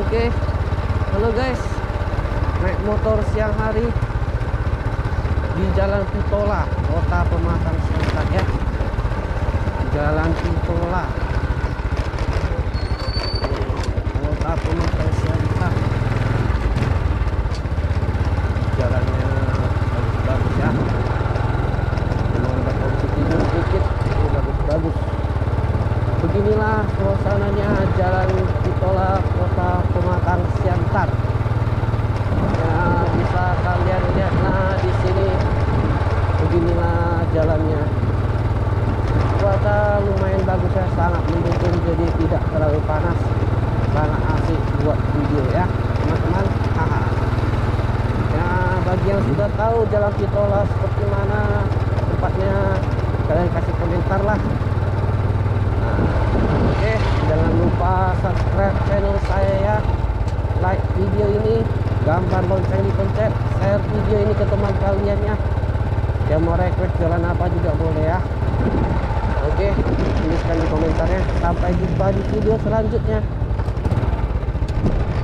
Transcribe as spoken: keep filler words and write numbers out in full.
Oke, halo guys, naik motor siang hari di Jalan Pitola, Kota Pematang Siantar ya. Jalan Pitola, Kota Pematang Siantar. Jalannya bagus-bagus ya. Memang ada posisi tidur sedikit, ini bagus-bagus. Beginilah suasananya Jalan Pitola, Kota Pematang Siantar. Ya, bisa kalian lihat, nah di sini beginilah jalannya. Cuaca lumayan bagus ya, sangat mendukung, jadi tidak terlalu panas, sangat asik buat video ya teman-teman. Haha. Ya, bagi yang sudah tahu Jalan Pitola seperti mana tempatnya, kalian kasih komentar lah. Nah, oke, jangan lupa subscribe channel saya ya, like video ini, gambar lonceng dipencet, share video ini ke teman kalian ya. Yang mau request jalan apa juga boleh ya. Oke, tuliskan di komentarnya. Sampai jumpa di video selanjutnya.